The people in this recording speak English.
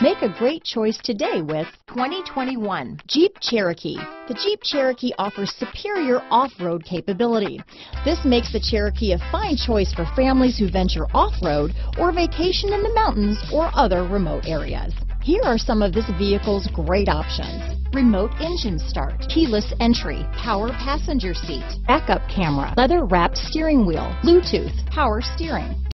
Make a great choice today with 2021 Jeep Cherokee. The Jeep Cherokee offers superior off-road capability. This makes the Cherokee a fine choice for families who venture off-road or vacation in the mountains or other remote areas. Here are some of this vehicle's great options: remote engine start, keyless entry, power passenger seat, backup camera, leather-wrapped steering wheel, Bluetooth, power steering,